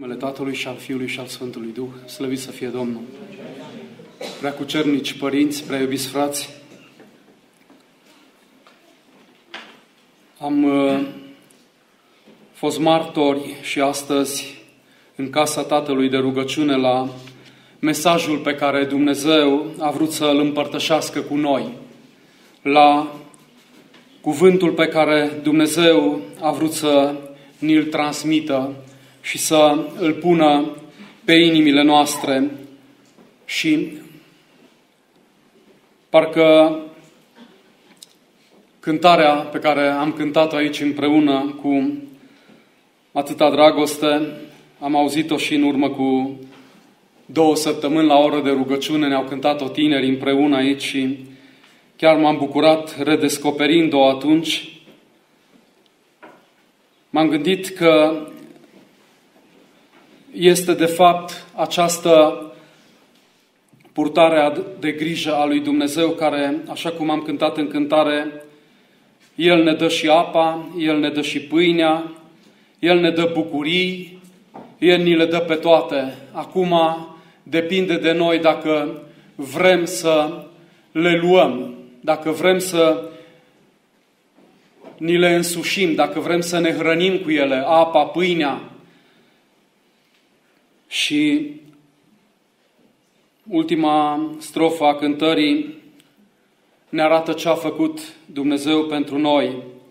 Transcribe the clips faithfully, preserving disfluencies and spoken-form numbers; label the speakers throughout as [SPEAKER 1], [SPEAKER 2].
[SPEAKER 1] Numele Tatălui și al Fiului și al Sfântului Duh, slăvit să fie Domnul. Preacucernici părinți, prea iubiți frați, am uh, fost martori și astăzi în casa Tatălui de rugăciune la mesajul pe care Dumnezeu a vrut să îl împărtășească cu noi, la cuvântul pe care Dumnezeu a vrut să ni-l transmită și să îl pună pe inimile noastre. Și parcă cântarea pe care am cântat-o aici împreună cu atâta dragoste, am auzit-o și în urmă cu două săptămâni la oră de rugăciune, ne-au cântat-o tineri împreună aici și chiar m-am bucurat redescoperind-o atunci. M-am gândit că este de fapt această purtare de grijă a lui Dumnezeu care, așa cum am cântat în cântare, El ne dă și apa, El ne dă și pâinea, El ne dă bucurii, El ni le dă pe toate. Acum depinde de noi dacă vrem să le luăm, dacă vrem să ni le însușim, dacă vrem să ne hrănim cu ele, apa, pâinea. Și ultima strofă a cântării ne arată ce a făcut Dumnezeu pentru noi.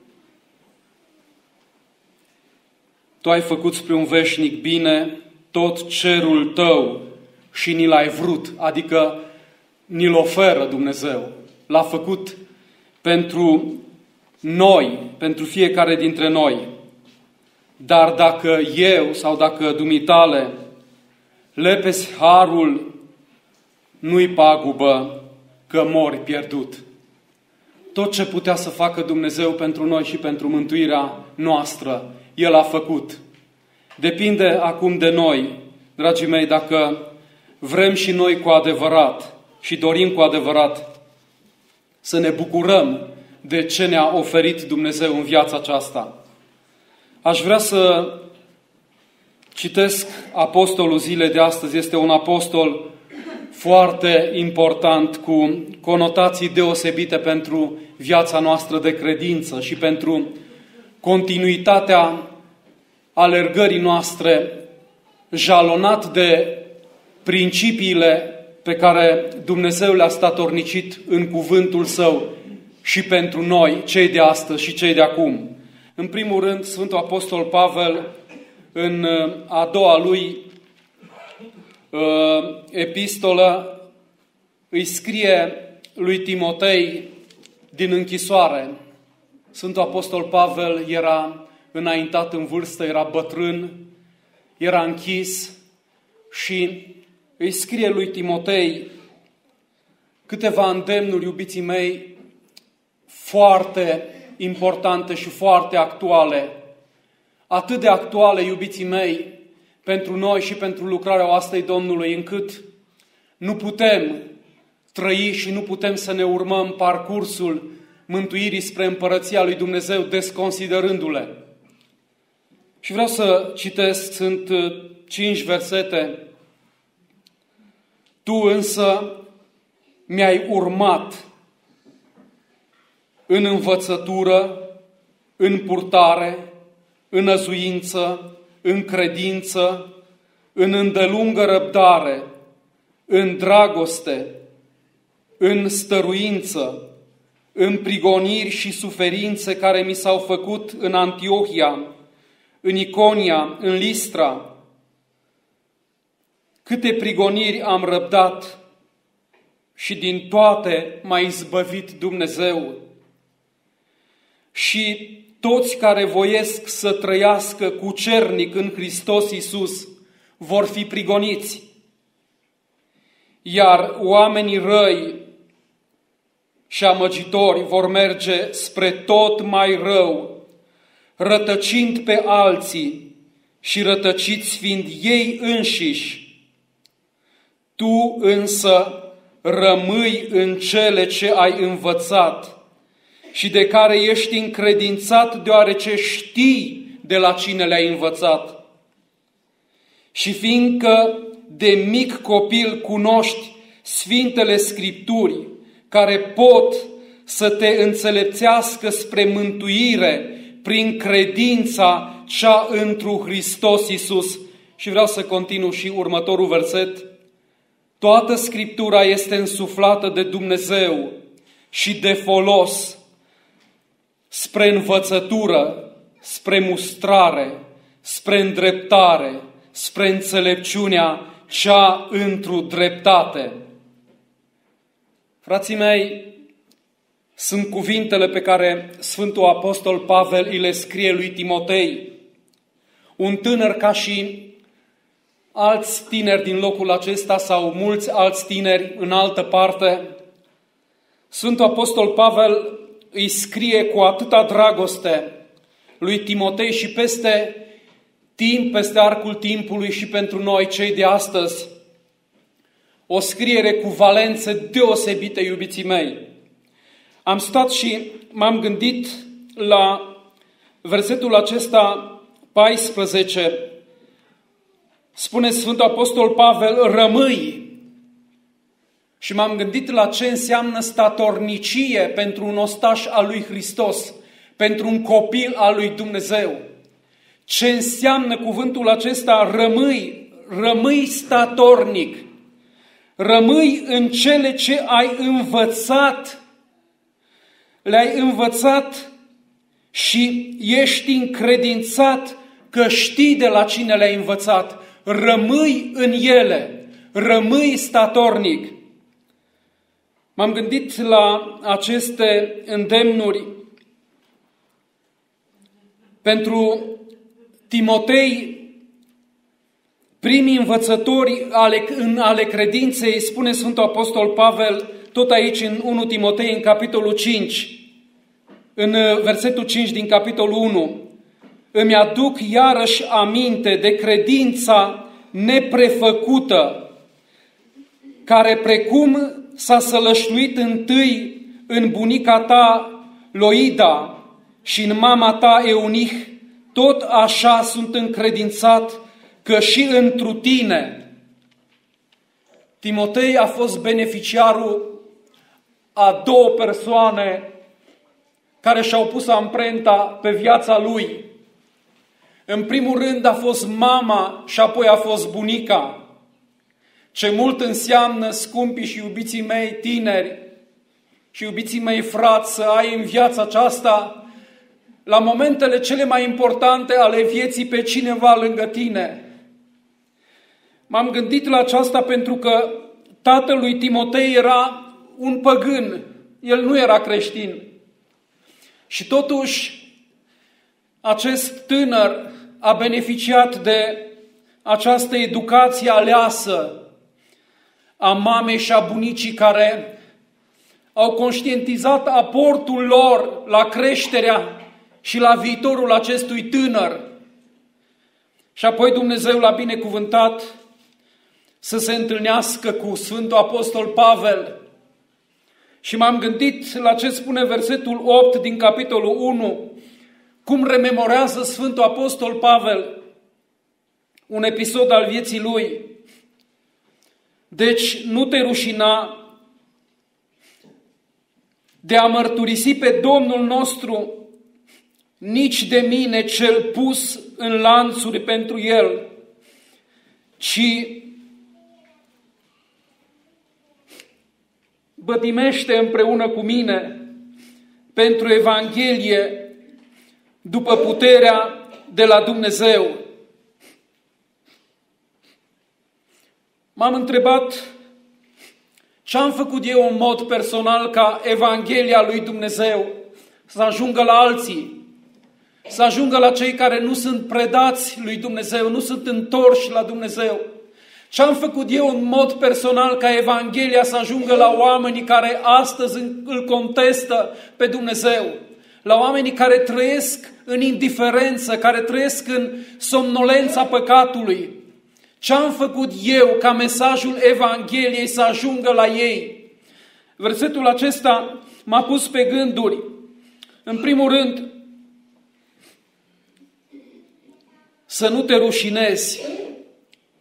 [SPEAKER 1] Tu ai făcut spre un veșnic bine tot cerul tău și ni l-ai vrut, adică ni-l oferă Dumnezeu. L-a făcut pentru noi, pentru fiecare dintre noi. Dar dacă eu sau dacă dumitale lepezi harul, nu-i pagubă că mori pierdut. Tot ce putea să facă Dumnezeu pentru noi și pentru mântuirea noastră, El a făcut. Depinde acum de noi, dragii mei, dacă vrem și noi cu adevărat și dorim cu adevărat să ne bucurăm de ce ne-a oferit Dumnezeu în viața aceasta. Aș vrea să citesc apostolul zilei de astăzi. Este un apostol foarte important, cu conotații deosebite pentru viața noastră de credință și pentru continuitatea alergării noastre, jalonat de principiile pe care Dumnezeu le-a statornicit în cuvântul Său și pentru noi, cei de astăzi și cei de acum. În primul rând, Sfântul Apostol Pavel, în a doua lui uh, epistolă, îi scrie lui Timotei din închisoare. Sfântul Apostol Pavel era înaintat în vârstă, era bătrân, era închis și îi scrie lui Timotei câteva îndemnuri, iubiții mei, foarte importante și foarte actuale. Atât de actuale, iubiții mei, pentru noi și pentru lucrarea oastei Domnului, încât nu putem trăi și nu putem să ne urmăm parcursul mântuirii spre împărăția lui Dumnezeu desconsiderându-le. Și vreau să citesc, sunt cinci versete. Tu însă mi-ai urmat în învățătură, în purtare, în năzuință, în credință, în îndelungă răbdare, în dragoste, în stăruință, în prigoniri și suferințe care mi s-au făcut în Antiohia, în Iconia, în Listra. Câte prigoniri am răbdat și din toate m-a izbăvit Dumnezeu. Și toți care voiesc să trăiască cucernic în Hristos Iisus vor fi prigoniți. Iar oamenii răi și amăgitori vor merge spre tot mai rău, rătăcind pe alții și rătăciți fiind ei înșiși. Tu însă rămâi în cele ce ai învățat și de care ești încredințat, deoarece știi de la cine le-ai învățat. Și fiindcă de mic copil cunoști Sfintele Scripturi, care pot să te înțelepțească spre mântuire prin credința cea întru Hristos Iisus. Și vreau să continu și următorul verset. Toată Scriptura este însuflată de Dumnezeu și de folos spre învățătură, spre mustrare, spre îndreptare, spre înțelepciunea cea întru dreptate. Frații mei, sunt cuvintele pe care Sfântul Apostol Pavel îi le scrie lui Timotei, un tânăr ca și alți tineri din locul acesta sau mulți alți tineri în altă parte. Sfântul Apostol Pavel îi scrie cu atâta dragoste lui Timotei și peste timp, peste arcul timpului și pentru noi cei de astăzi, o scriere cu valențe deosebite, iubiții mei. Am stat și m-am gândit la versetul acesta paisprezece. Spune Sfântul Apostol Pavel, rămâi. Și m-am gândit la ce înseamnă statornicie pentru un ostaș al lui Hristos, pentru un copil al lui Dumnezeu. Ce înseamnă cuvântul acesta, rămâi, rămâi statornic. Rămâi în cele ce ai învățat. Le-ai învățat și ești încredințat că știi de la cine le-ai învățat. Rămâi în ele, rămâi statornic. M-am gândit la aceste îndemnuri pentru Timotei, primii învățători ale, în, ale credinței, spune Sfântul Apostol Pavel, tot aici în întâi Timotei, în capitolul cinci, în versetul cinci din capitolul unu. Îmi aduc iarăși aminte de credința neprefăcută, care precum s-a sălășluit întâi în bunica ta Loida și în mama ta Eunich, tot așa sunt încredințat că și întru tine. Timotei a fost beneficiarul a două persoane care și-au pus amprenta pe viața lui. În primul rând a fost mama și apoi a fost bunica. Ce mult înseamnă, scumpii și iubiții mei tineri și iubiții mei frați, să ai în viața aceasta, la momentele cele mai importante ale vieții, pe cineva lângă tine. M-am gândit la aceasta pentru că tatăl lui Timotei era un păgân, el nu era creștin. Și totuși, acest tânăr a beneficiat de această educație aleasă a mamei și a bunicii, care au conștientizat aportul lor la creșterea și la viitorul acestui tânăr. Și apoi Dumnezeu l-a binecuvântat să se întâlnească cu Sfântul Apostol Pavel. Și m-am gândit la ce spune versetul opt din capitolul unu, cum rememorează Sfântul Apostol Pavel un episod al vieții lui. Deci nu te rușina de a mărturisi pe Domnul nostru, nici de mine cel pus în lanțuri pentru El, ci bătimește împreună cu mine pentru Evanghelie după puterea de la Dumnezeu. M-am întrebat ce am făcut eu în mod personal ca Evanghelia lui Dumnezeu să ajungă la alții, să ajungă la cei care nu sunt predați lui Dumnezeu, nu sunt întorși la Dumnezeu. Ce am făcut eu în mod personal ca Evanghelia să ajungă la oamenii care astăzi îl contestă pe Dumnezeu, la oamenii care trăiesc în indiferență, care trăiesc în somnolența păcatului. Ce am făcut eu ca mesajul Evangheliei să ajungă la ei? Versetul acesta m-a pus pe gânduri. În primul rând, să nu te rușinezi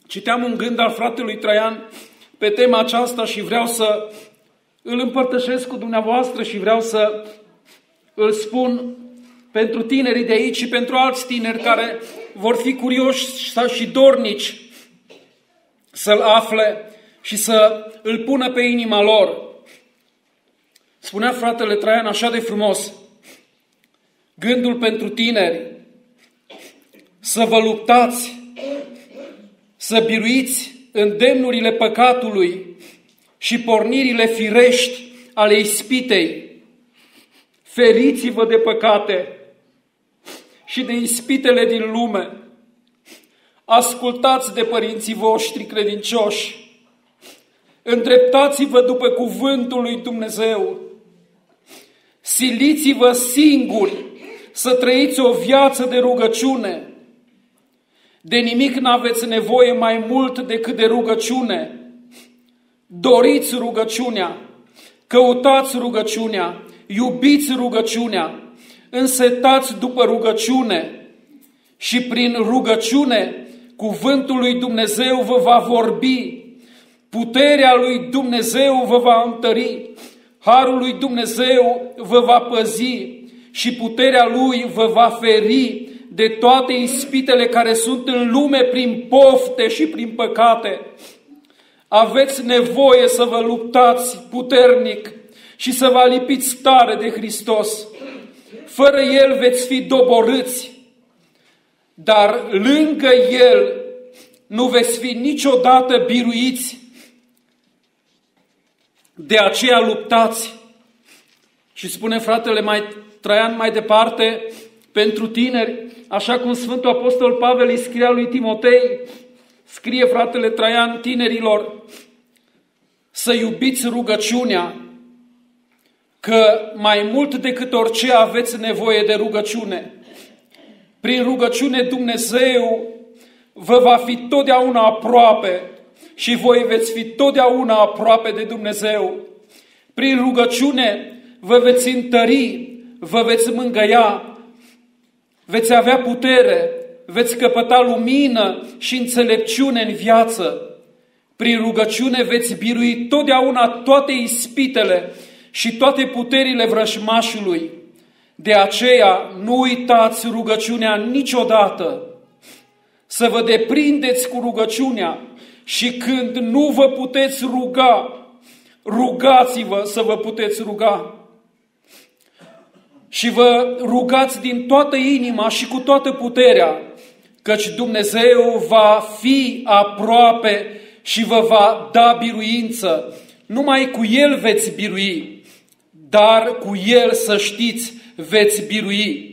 [SPEAKER 1] Citeam un gând al fratelui Traian pe tema aceasta și vreau să îl împărtășesc cu dumneavoastră și vreau să îl spun pentru tinerii de aici și pentru alți tineri care vor fi curioși și dornici să-l afle și să îl pună pe inima lor. Spunea fratele Traian așa de frumos: gândul pentru tineri, să vă luptați, să biruiți îndemnurile păcatului și pornirile firești ale ispitei. Feriți-vă de păcate și de ispitele din lume. Ascultați de părinții voștri credincioși. Îndreptați-vă după cuvântul lui Dumnezeu. Siliți-vă singuri să trăiți o viață de rugăciune. De nimic n-aveți nevoie mai mult decât de rugăciune. Doriți rugăciunea, căutați rugăciunea, iubiți rugăciunea, însetați după rugăciune și prin rugăciune cuvântul lui Dumnezeu vă va vorbi, puterea lui Dumnezeu vă va întări, harul lui Dumnezeu vă va păzi și puterea lui vă va feri de toate ispitele care sunt în lume prin pofte și prin păcate. Aveți nevoie să vă luptați puternic și să vă alipiți tare de Hristos. Fără El veți fi doborâți, dar lângă El nu veți fi niciodată biruiți. De aceea luptați. Și spune fratele mai Traian mai departe, pentru tineri, așa cum Sfântul Apostol Pavel îi scria lui Timotei, scrie fratele Traian tinerilor să iubiți rugăciunea, că mai mult decât orice aveți nevoie de rugăciune. Prin rugăciune Dumnezeu vă va fi totdeauna aproape și voi veți fi totdeauna aproape de Dumnezeu. Prin rugăciune vă veți întări, vă veți mângâia, veți avea putere, veți căpăta lumină și înțelepciune în viață. Prin rugăciune veți birui totdeauna toate ispitele și toate puterile vrăjmașului. De aceea nu uitați rugăciunea niciodată. Să vă deprindeți cu rugăciunea și când nu vă puteți ruga, rugați-vă să vă puteți ruga. Și vă rugați din toată inima și cu toată puterea, căci Dumnezeu va fi aproape și vă va da biruință. Numai cu El veți birui, dar cu El, să știți, veți birui.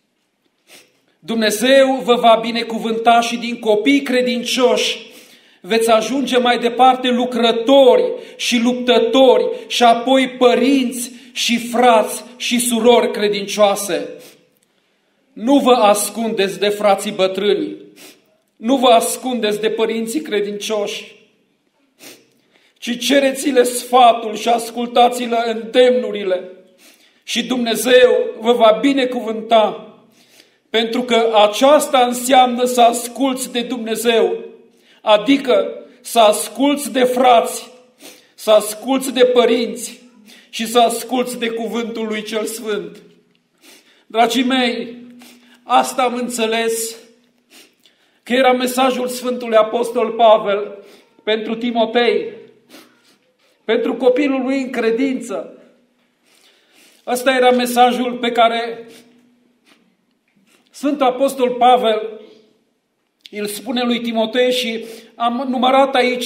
[SPEAKER 1] Dumnezeu vă va binecuvânta și din copii credincioși veți ajunge mai departe lucrători și luptători și apoi părinți și frați și surori credincioase. Nu vă ascundeți de frații bătrâni, nu vă ascundeți de părinții credincioși, ci cereți-le sfatul și ascultați-le îndemnurile și Dumnezeu vă va binecuvânta, pentru că aceasta înseamnă să asculți de Dumnezeu, adică să asculți de frați, să asculți de părinți și să asculți de cuvântul lui cel Sfânt. Dragii mei, asta am înțeles că era mesajul Sfântului Apostol Pavel pentru Timotei, pentru copilul lui în credință. Ăsta era mesajul pe care Sfântul Apostol Pavel îl spune lui Timotei și am numărat aici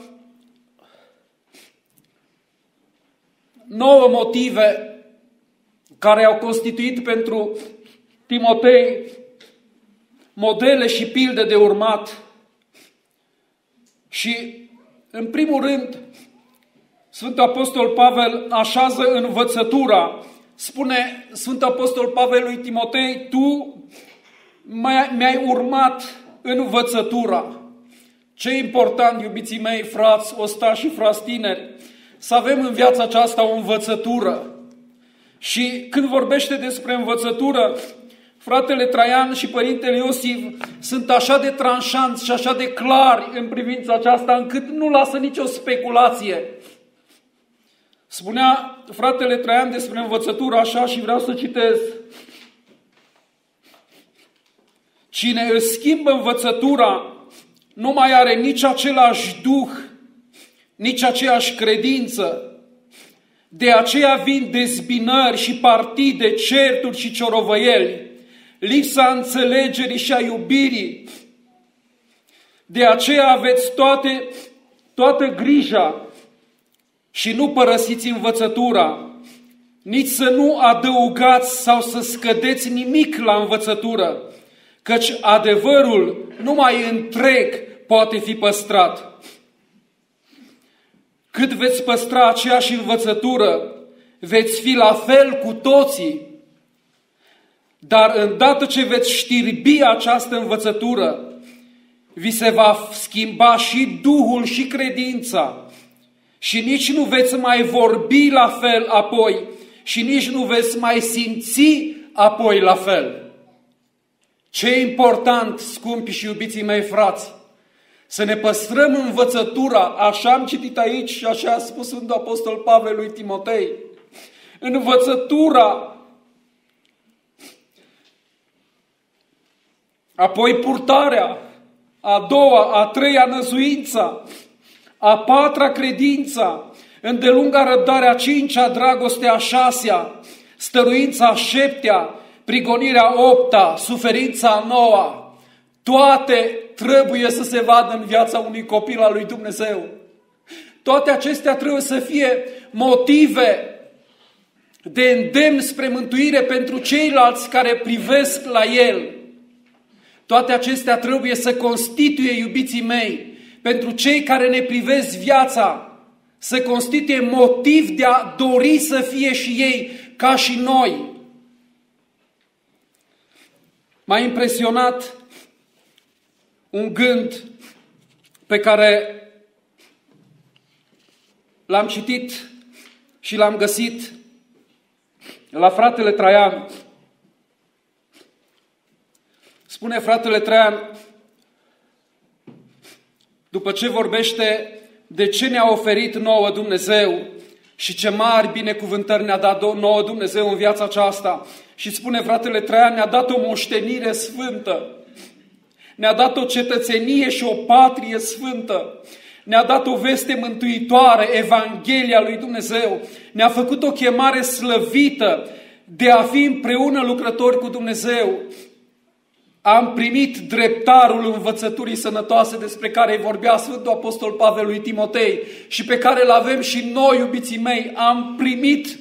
[SPEAKER 1] nouă motive care au constituit pentru Timotei modele și pilde de urmat. Și, în primul rând, Sfântul Apostol Pavel așează învățătura. Spune Sfântul Apostol Pavel lui Timotei, tu mi-ai urmat învățătura. Ce important, iubiții mei, frați, ostași și frați tineri, să avem în viața aceasta o învățătură. Și când vorbește despre învățătură, fratele Traian și părintele Iosif sunt așa de tranșanți și așa de clari în privința aceasta, încât nu lasă nicio speculație. Spunea fratele Traian despre învățătură așa și vreau să citez. Cine își schimbă învățătura nu mai are nici același duh, nici aceeași credință. De aceea vin dezbinări și partide, certuri și ciorovăieli, lipsa înțelegerii și a iubirii. De aceea aveți toate, toată grija și nu părăsiți învățătura, nici să nu adăugați sau să scădeți nimic la învățătură, căci adevărul numai întreg poate fi păstrat. Cât veți păstra aceeași învățătură, veți fi la fel cu toții. Dar îndată ce veți știrbi această învățătură, vi se va schimba și Duhul și credința și nici nu veți mai vorbi la fel apoi și nici nu veți mai simți apoi la fel. Ce important, scumpi și iubiții mei frați, să ne păstrăm învățătura, așa am citit aici și așa a spus Sfântul Apostol Pavel lui Timotei, învățătura, apoi purtarea, a doua, a treia năzuința, a patra credința, îndelunga răbdare, a cincea dragoste, a șasea, stăruința a șeptea, prigonirea opta, suferința a noua. Toate trebuie să se vadă în viața unui copil al lui Dumnezeu. Toate acestea trebuie să fie motive de îndemn spre mântuire pentru ceilalți care privesc la el. Toate acestea trebuie să constituie, iubiții mei, pentru cei care ne privesc viața, să constituie motiv de a dori să fie și ei ca și noi. M-a impresionat un gând pe care l-am citit și l-am găsit la fratele Traian. Spune fratele Traian, după ce vorbește de ce ne-a oferit nouă Dumnezeu și ce mari binecuvântări ne-a dat nouă Dumnezeu în viața aceasta, și spune fratele Traian, ne-a dat o moștenire sfântă, ne-a dat o cetățenie și o patrie sfântă, ne-a dat o veste mântuitoare, Evanghelia lui Dumnezeu, ne-a făcut o chemare slăvită de a fi împreună lucrători cu Dumnezeu. Am primit dreptarul învățăturii sănătoase despre care vorbea Sfântul Apostol Pavel lui Timotei și pe care îl avem și noi, iubiții mei. Am primit,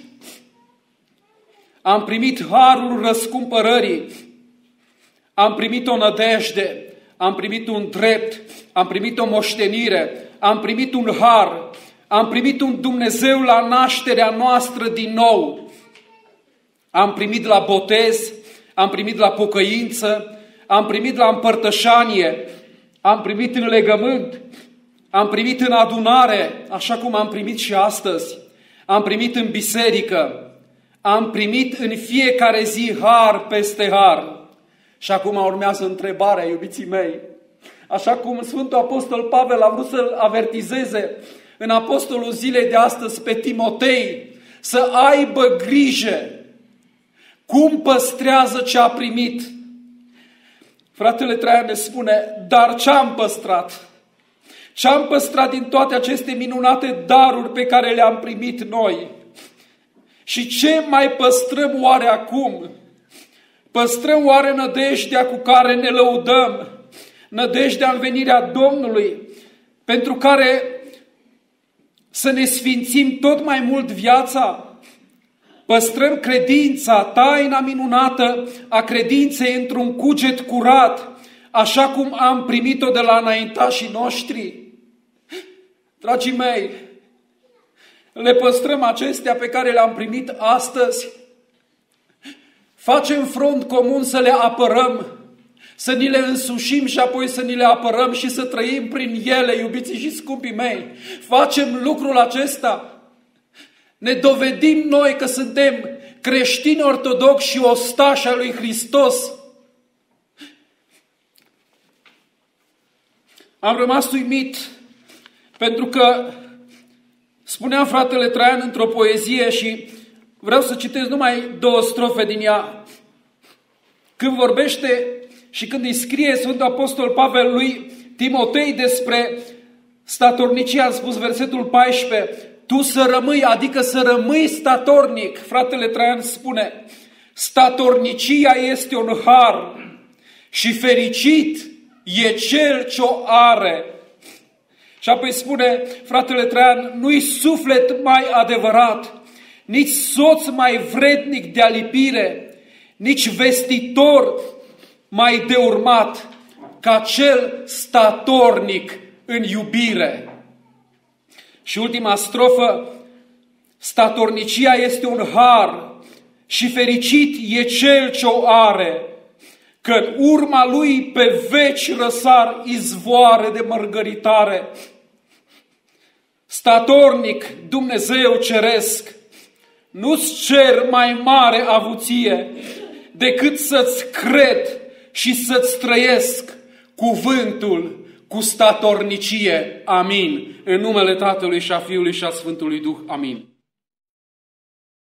[SPEAKER 1] am primit harul răscumpărării, am primit o nădejde, am primit un drept, am primit o moștenire, am primit un har, am primit un Dumnezeu la nașterea noastră din nou. Am primit la botez, am primit la pocăință, am primit la împărtășanie, am primit în legământ, am primit în adunare, așa cum am primit și astăzi, am primit în biserică, am primit în fiecare zi har peste har. Și acum urmează întrebarea, iubiții mei, așa cum Sfântul Apostol Pavel a vrut să-l avertizeze în Apostolul zilei de astăzi pe Timotei, să aibă grijă cum păstrează ce a primit. Fratele Traian ne spune, dar ce-am păstrat? Ce-am păstrat din toate aceste minunate daruri pe care le-am primit noi? Și ce mai păstrăm oare acum? Păstrăm oare nădejdea cu care ne lăudăm? Nădejdea în venirea Domnului, pentru care să ne sfințim tot mai mult viața? Păstrăm credința, taina minunată a credinței într-un cuget curat, așa cum am primit-o de la înaintașii noștri? Dragii mei, le păstrăm acestea pe care le-am primit astăzi? Facem front comun să le apărăm, să ni le însușim și apoi să ni le apărăm și să trăim prin ele, iubiții și scumpii mei? Facem lucrul acesta? Ne dovedim noi că suntem creștini ortodoxi și ostași al lui Hristos. Am rămas uimit pentru că spunea fratele Traian într-o poezie și vreau să citesc numai două strofe din ea. Când vorbește și când îi scrie Sfântul Apostol Pavel lui Timotei despre statornicie, a spus versetul paisprezece, tu să rămâi, adică să rămâi statornic. Fratele Traian spune, statornicia este un har și fericit e cel ce o are. Și apoi spune fratele Traian, nu-i suflet mai adevărat, nici soț mai vrednic de alipire, nici vestitor mai de urmat, ca cel statornic în iubire. Și ultima strofă, statornicia este un har și fericit e cel ce o are, că în urma lui pe veci răsar izvoare de mărgăritare. Statornic, Dumnezeu ceresc, nu-ți cer mai mare avuție decât să-ți cred și să-ți trăiesc cuvântul cu statornicie. Amin. În numele Tatălui și a Fiului și a Sfântului Duh. Amin.